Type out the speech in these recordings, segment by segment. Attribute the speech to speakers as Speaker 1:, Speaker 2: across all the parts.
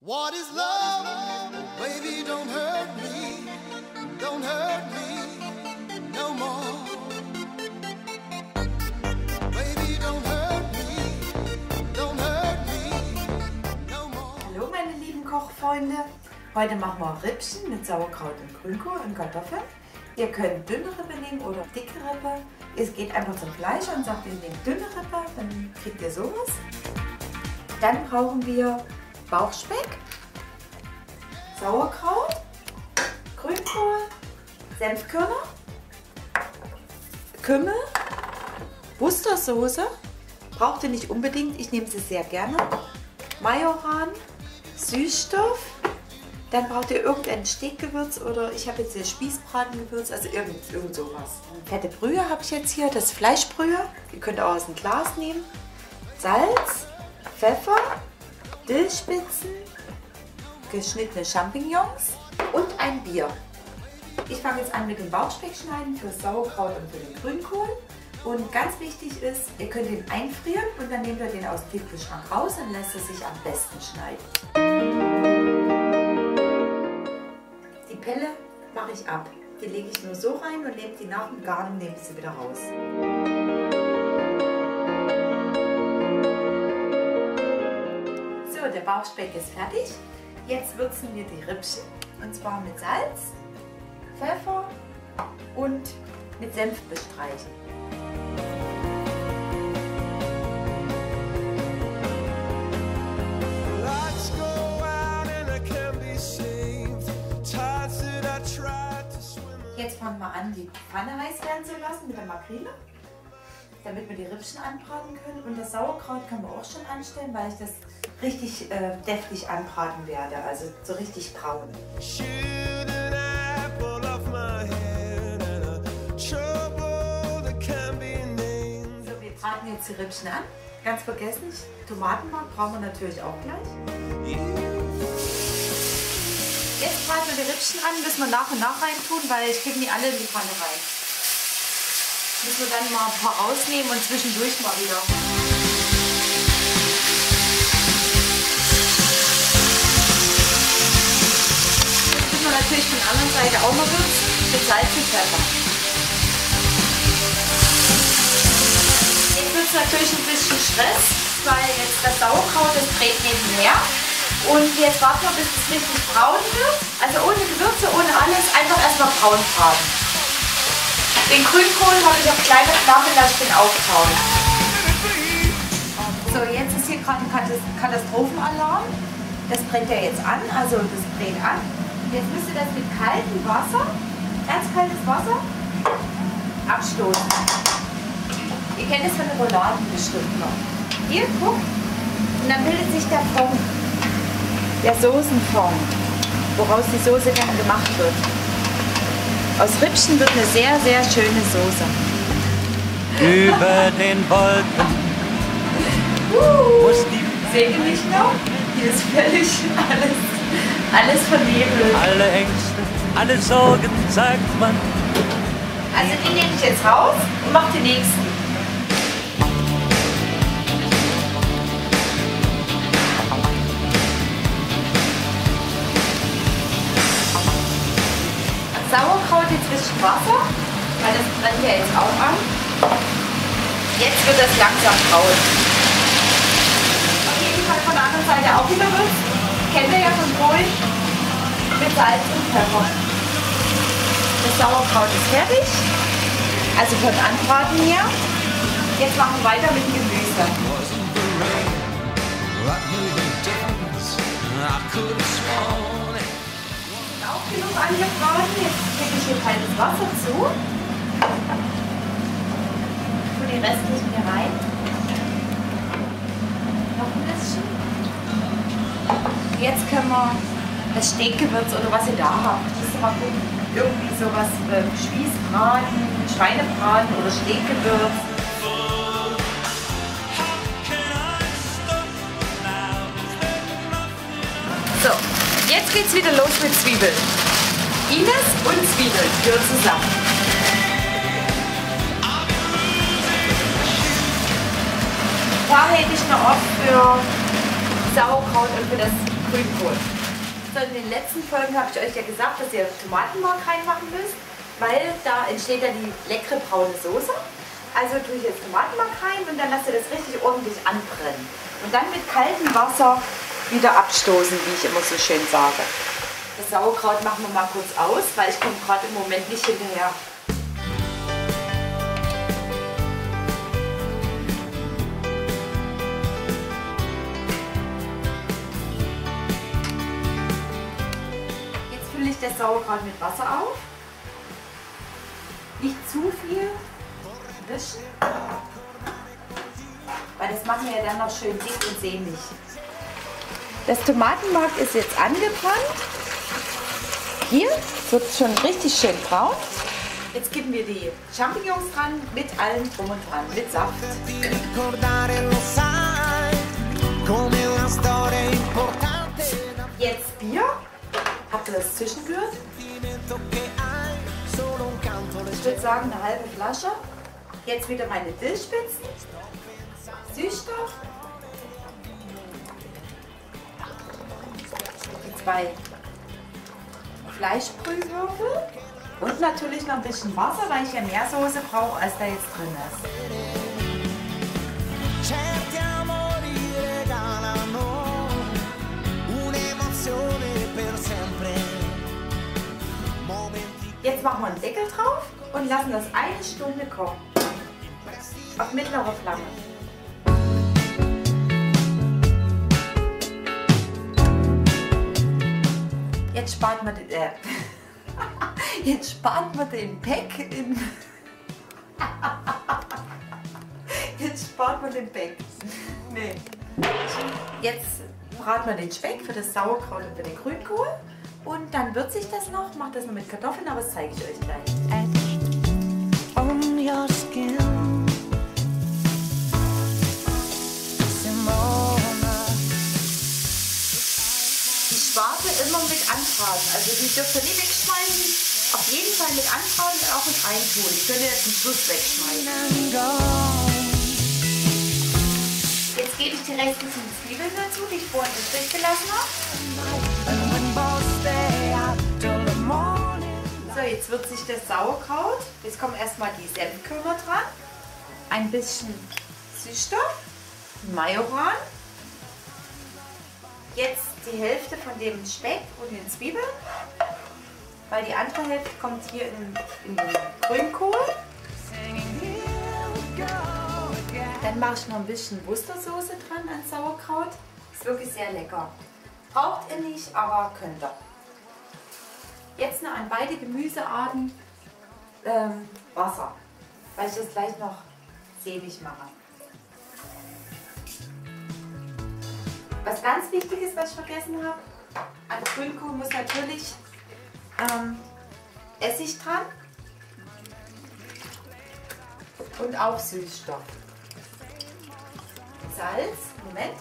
Speaker 1: What is love? Baby, don't hurt me no more. Baby, don't hurt me no more.
Speaker 2: Hallo meine lieben Kochfreunde, heute machen wir Rippchen mit Sauerkraut und Grünkohl und Kartoffeln. Ihr könnt dünne Rippe nehmen oder dicke Rippe. Es geht einfach zum Fleisch und sagt, ihr nehmt dünne Rippe, dann kriegt ihr sowas. Dann brauchen wir Bauchspeck, Sauerkraut, Grünkohl, Senfkörner, Kümmel, Worcestersoße, braucht ihr nicht unbedingt, ich nehme sie sehr gerne, Majoran, Süßstoff, dann braucht ihr irgendein Steakgewürz oder ich habe jetzt hier Spießbratengewürz, also irgend sowas. Fette Brühe habe ich jetzt hier, das Fleischbrühe, ihr könnt auch aus dem Glas nehmen, Salz, Pfeffer, Dillspitzen, geschnittene Champignons und ein Bier. Ich fange jetzt an mit dem Bauchspeck schneiden für Sauerkraut und für den Grünkohl. Und ganz wichtig ist, ihr könnt ihn einfrieren und dann nehmt ihr den aus dem Tiefkühlschrank raus und lässt es sich am besten schneiden. Die Pelle mache ich ab. Die lege ich nur so rein und nehmt die nach dem Garen, nehmt sie wieder raus. So, der Bauchspeck ist fertig. Jetzt würzen wir die Rippchen und zwar mit Salz, Pfeffer und mit Senf bestreichen. Jetzt fangen wir an, die Pfanne heiß werden zu lassen mit der Makrele, damit wir die Rippchen anbraten können. Und das Sauerkraut können wir auch schon anstellen, weil ich das richtig deftig anbraten werde, also so richtig braun. So, wir braten jetzt die Rippchen an. Ganz vergessen, Tomatenmark brauchen wir natürlich auch gleich. Jetzt braten wir die Rippchen an, müssen wir nach und nach reintun, weil ich kriege nicht alle in die Pfanne rein. Müssen wir dann mal ein paar rausnehmen und zwischendurch mal wieder. Jetzt müssen wir natürlich von der anderen Seite auch mal würzen mit Salz und Pfeffer. Jetzt wird es natürlich ein bisschen Stress, weil jetzt das Sauerkraut, das dreht nebenher. Und jetzt warten wir, bis es richtig braun wird. Also ohne Gewürze, ohne alles, einfach erstmal braun braten. Den Grünkohl habe ich auf kleine Flamme, lasse ich den auftauen. So, jetzt ist hier gerade ein Katastrophenalarm. Das brennt ja jetzt an, also das dreht an. Jetzt müsst ihr das mit kaltem Wasser, ganz kaltes Wasser, abstoßen. Ihr kennt es von den Rouladen bestimmt noch. Hier, guckt, und dann bildet sich der Fond. Der Soßenfond, woraus die Soße dann gemacht wird. Aus Rippchen wird eine sehr, sehr schöne Soße.
Speaker 3: Über den Wolken muss die...
Speaker 2: Seht ihr mich noch? Hier ist völlig alles vernebelt.
Speaker 3: Alle Ängste, alle Sorgen, sagt man.
Speaker 2: Also die nehme ich jetzt raus und mache die nächsten. Sauerkraut jetzt ein bisschen Wasser, weil das brennt ja jetzt auch an. Jetzt wird das langsam braun. Auf jeden Fall von der anderen Seite auch wieder würzen. Kennt ihr ja von Brot. Mit Salz und Pfeffer. Das Sauerkraut ist fertig. Also für den Anbraten hier. Jetzt machen wir weiter mit dem Gemüse. Auch genug angebraten. Jetzt gebe ich hier kaltes Wasser zu. Tue die restlichen hier rein. Noch ein bisschen. Jetzt können wir das Steakgewürz oder was ihr da habt. Müsst ihr mal gucken. Irgendwie sowas Spießbraten, Schweinebraten oder Steakgewürz. So. Jetzt geht's wieder los mit Zwiebeln. Ines und Zwiebeln gehören zusammen. Da hätte ich noch oft für Sauerkraut und für das Grünkohl. So, in den letzten Folgen habe ich euch ja gesagt, dass ihr Tomatenmark reinmachen müsst, weil da entsteht dann die leckere braune Soße. Also tue ich jetzt Tomatenmark rein und dann lasst ihr das richtig ordentlich anbrennen. Und dann mit kaltem Wasser wieder abstoßen, wie ich immer so schön sage. Das Sauerkraut machen wir mal kurz aus, weil ich komme gerade im Moment nicht hinterher. Jetzt fülle ich das Sauerkraut mit Wasser auf. Nicht zu viel wischen, weil das machen wir ja dann noch schön dick und sämig. Das Tomatenmark ist jetzt angebrannt. Hier wird es schon richtig schön braun. Jetzt geben wir die Champignons dran, mit allem drum und dran, mit Saft. Jetzt Bier. Habt ihr das zwischengerührt? Ich würde sagen eine halbe Flasche. Jetzt wieder meine Dillspitzen, Süßstoff, die 2 Fleischbrühwürfel und natürlich noch ein bisschen Wasser, weil ich ja mehr Soße brauche, als da jetzt drin ist. Jetzt machen wir einen Deckel drauf und lassen das 1 Stunde kochen. Auf mittlerer Flamme. Jetzt spart man den, jetzt spart man den Speck in. Jetzt spart man den Speck. Nee. Jetzt braten wir den Speck für das Sauerkraut und für den Grünkohl. Und dann würze ich das noch, mache das noch mit Kartoffeln, aber das zeige ich euch gleich. Ich warte immer mit anbraten, also die dürft ihr nicht wegschmeißen. Auf jeden Fall mit anbraten und auch mit reintun. Die könnt ihr jetzt zum Schluss wegschmeißen. Jetzt gebe ich die restlichen Zwiebeln dazu, die ich vorhin im Strich gelassen habe. So, jetzt wird sich das Sauerkraut. Jetzt kommen erstmal die Senfkörner dran. Ein bisschen Süßstoff, Majoran. Jetzt die Hälfte von dem Speck und den Zwiebeln. Weil die andere Hälfte kommt hier in den Grünkohl. Dann mache ich noch ein bisschen Worcestersoße dran an Sauerkraut. Ist wirklich sehr lecker. Braucht ihr nicht, aber könnt ihr. Jetzt noch an beide Gemüsearten Wasser, weil ich das gleich noch sämig mache. Was ganz wichtig ist, was ich vergessen habe, an Grünkohl muss natürlich Essig dran und auch Süßstoff. Salz, Moment.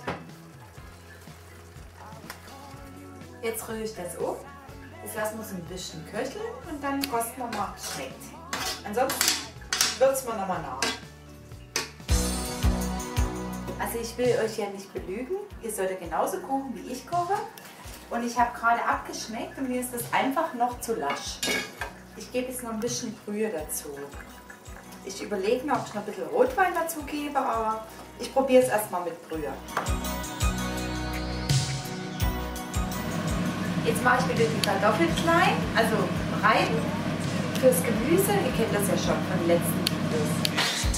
Speaker 2: Jetzt rühre ich das um. Das lassen wir so ein bisschen köcheln und dann kosten wir mal, schmeckt. Ansonsten würzen wir nochmal nach. Also ich will euch ja nicht belügen. Ihr solltet genauso kochen, wie ich koche. Und ich habe gerade abgeschmeckt und mir ist das einfach noch zu lasch. Ich gebe jetzt noch ein bisschen Brühe dazu. Ich überlege noch, ob ich noch ein bisschen Rotwein dazu gebe, aber ich probiere es erstmal mit Brühe. Jetzt mache ich wieder die Kartoffeln klein, also rein fürs Gemüse. Ihr kennt das ja schon von den letzten Videos.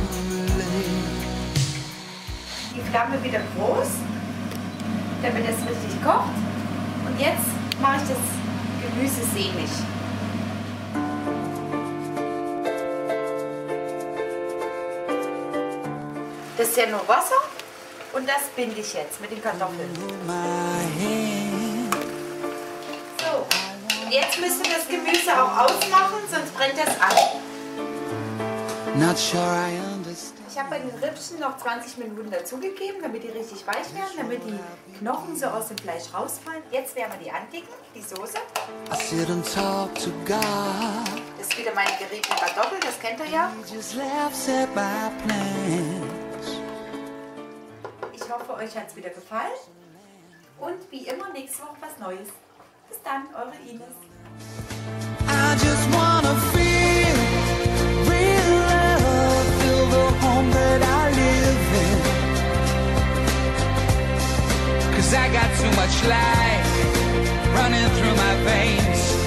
Speaker 2: Die Flamme wieder groß, damit es richtig kocht. Und jetzt mache ich das Gemüse sämig. Das ist ja nur Wasser und das binde ich jetzt mit den Kartoffeln. So, jetzt müsst ihr das Gemüse auch ausmachen, sonst brennt das an. Ich habe bei den Rippchen noch 20 Minuten dazugegeben, damit die richtig weich werden, damit die Knochen so aus dem Fleisch rausfallen. Jetzt werden wir die andicken, die Soße. Das ist wieder meine geriebene Kartoffel, das kennt ihr ja. Ich hoffe, euch hat es wieder gefallen. Und wie immer nächste Woche was Neues. Bis dann, eure Ines.
Speaker 1: I just wanna feel real love, feel the home that I live in. 'Cause I got too much life running through my veins.